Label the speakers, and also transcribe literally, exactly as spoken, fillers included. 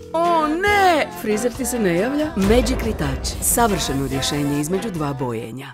Speaker 1: O ne! Frizer ti se ne javlja? Magic Retouch. Savršeno rješenje između dva bojenja.